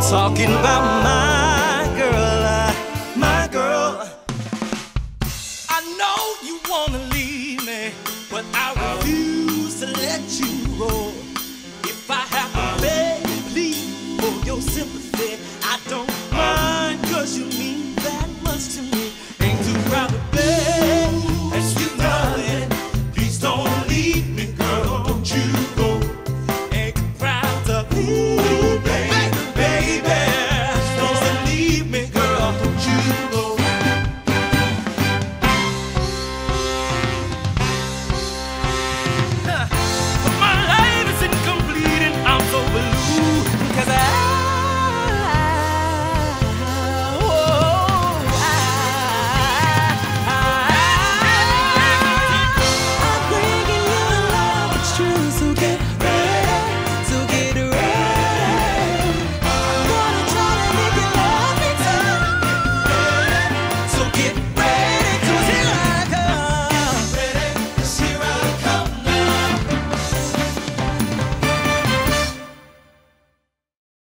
talking about my girl, my girl. I know you wanna leave me, but I refuse to let you go. If I have to beg, plead for your sympathy, I don't mind, 'cause you